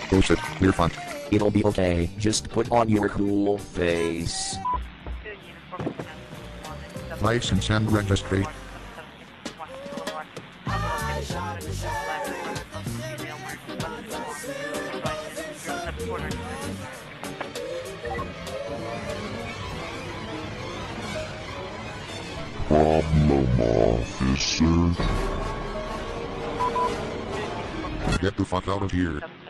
Oh shit, clear font. It'll be okay, just put on your cool face. License and registry. Problem, officer. Get the fuck out of here.